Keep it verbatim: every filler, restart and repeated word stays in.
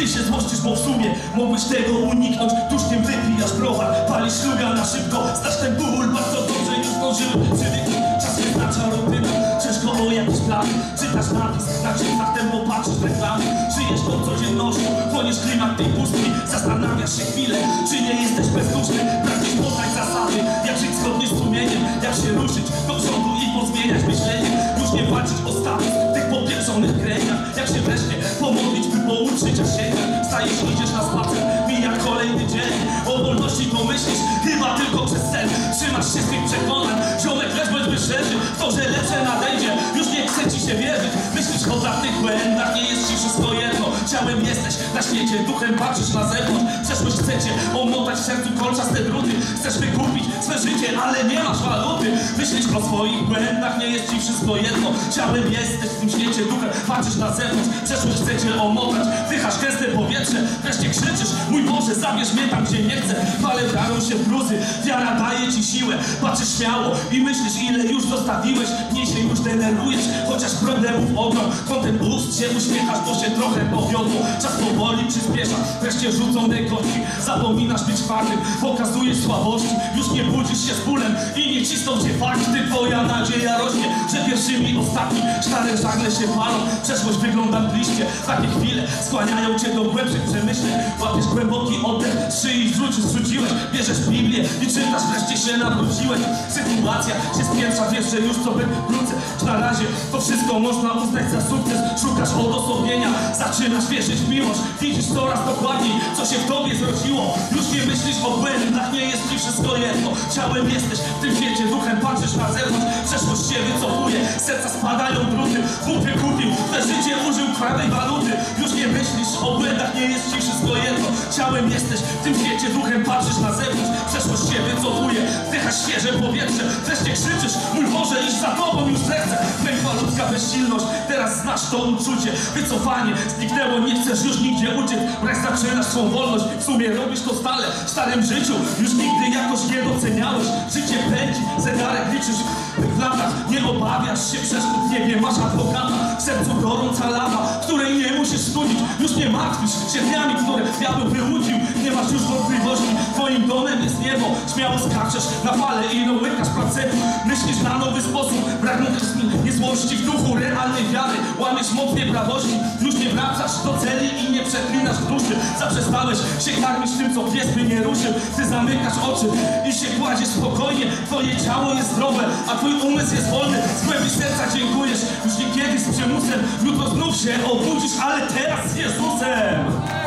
Ty się złościsz, bo w sumie mogłeś tego uniknąć. Tuszkiem wypijasz browar, palisz szluga na szybko. Znasz ten ból, bardzo dobrze już zdążyłem przywyknąć. Czas wyznacza rutyna, ciężko o jakiś plan. Czytasz napis, na czytach tempo patrzysz w reklamy. Żyjesz tą codziennością, chłoniesz klimat tej pustki. Zastanawiasz się chwilę, czy nie jesteś bezduszny. Pragniesz poznać zasady, jak żyć zgodnie z sumieniem. Jak się ruszyć do przodu i pozmieniać myślenie. Już nie walczyć o status w tych popieprzonych kręgach. Jak się wreszcie pomodlić, by pouczyć, a sięgać. Stajesz, idziesz na spacer, mija kolejny dzień. O wolności pomyślisz, chyba tylko przez sen. Trzymasz się z tych przekonań, ziomek lecz bądźmy szczerzy. W to, że lepsze nadejdzie, już nie chce ci się wierzyć. Myślisz o tych błędach, nie jest ci wszystko jedno. Ciałem jesteś na świecie, duchem patrzysz na zewnątrz. Przeszłość chcecie omotać w sercu kolczaste druty. Chcesz wykupić swe życie, ale nie masz waluty. Myślisz o swoich błędach, nie jest ci wszystko jedno. Ciałem jesteś w tym świecie, duchem patrzysz na zewnątrz. Przeszłość chcecie omotać, dychasz gęste powietrze. Wreszcie krzyczysz, mój Boże, zabierz mnie tam, gdzie nie chcę. Fale branią się w bluzy, wiara daje ci siłę. Patrzysz śmiało i myślisz, ile już zostawiłeś. Mniej się już denerwujesz, chociaż problemów ogrom. Kątem ust się uśmiechasz, bo się trochę powiodło. Czas powoli przyspiesza, wreszcie rzucone kości. Zapominasz być twardym, pokazujesz słabości. Już nie budzisz się z bólem i nie cisną cię fakty. Twoja nadzieja rośnie, że pierwszymi ostatni. Szare żagle się palą, przeszłość wygląda bliżkie. Takie chwile skłaniają cię do głębszych przemyśleń. Łapiesz głęboki oddech, z szyi zrzucisz, zrzuciłeś. Bierzesz Biblię i czytasz, wreszcie się nawróciłeś. Sytuacja się spiętrza, wiesz, że już sobie wrócę. Na razie to wszystko można uznać za sukces. Szukasz odosobnienia, zaczynasz wierzyć w miłość. Widzisz coraz dokładniej, co się w tobie zrodziło. Już nie myślisz o błędach, nie jest ci wszystko jedno. Ciałem jesteś w tym świecie, duchem patrzysz na zewnątrz. Przeszłość się wycofuje, serca spadają druty. Bóg wykupił, te życie użył prawej waluty. Już nie myślisz o błędach, nie jest ci wszystko jedno. Ciałem jesteś w tym świecie, duchem patrzysz na zewnątrz. Przeszłość się wycofuje, wdychasz świeże powietrze. Wreszcie krzyczysz, mój Boże, iść za tobą już zechcę. Mętwa ludzka bezsilność, teraz znasz to uczucie. Wycofanie zniknęło, nie chcesz już nigdzie uciec. Wreszcie zaczynasz swą wolność, w sumie robisz to stale. W starym życiu już nigdy jakoś nie doceniałeś. Życie pędzi, zegarek liczysz w latach. Nie obawiasz się przeszkód, nie wiem, masz adwokata. W sercu gorąca lawa, której nie musisz studzić. Już nie martwisz się dniami, które diabeł wyłudził. Nie masz już wątpliwości, twoim domem jest niebo. Śmiało skaczesz na fale i łykasz placetu. Myślisz na nowy sposób, brakną krwi, nie złości w duchu realnej wiary. Łamiesz moc nieprawości, już nie wracasz do celi i nie przeklinasz w duszy. Zaprzestałeś się karmić tym, co pies by nie ruszył. Ty zamykasz oczy i się kładziesz spokojnie. Twoje ciało jest zdrowe, a twój umysł jest wolny. Z głębi serca dziękujesz, już nie kiedyś z przymusem. Jutro znów się obudzisz, ale teraz z Jezusem.